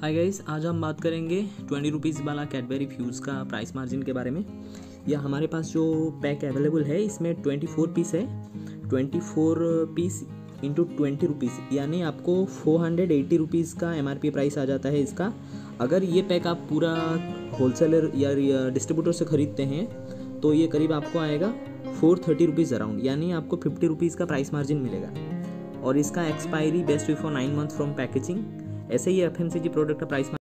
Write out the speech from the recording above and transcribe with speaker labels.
Speaker 1: Hi guys, आज हम बात करेंगे 20 रुपीज़ वाला कैडबरी फ्यूज़ का प्राइस मार्जिन के बारे में। यह हमारे पास जो पैक अवेलेबल है इसमें 24 पीस है। 24 पीस इंटू 20 रुपीज़ यानी आपको 480 रुपीज़ का MRP प्राइस आ जाता है इसका। अगर ये पैक आप पूरा होलसेलर या डिस्ट्रीब्यूटर से ख़रीदते हैं तो ये करीब आपको आएगा 430 रुपीज़ अराउंड, यानी आपको 50 रुपीज़ का प्राइस मार्जिन मिलेगा। और इसका expiry best before 9 month from packaging. ऐसे ही FMCG प्रोडक्ट का प्राइस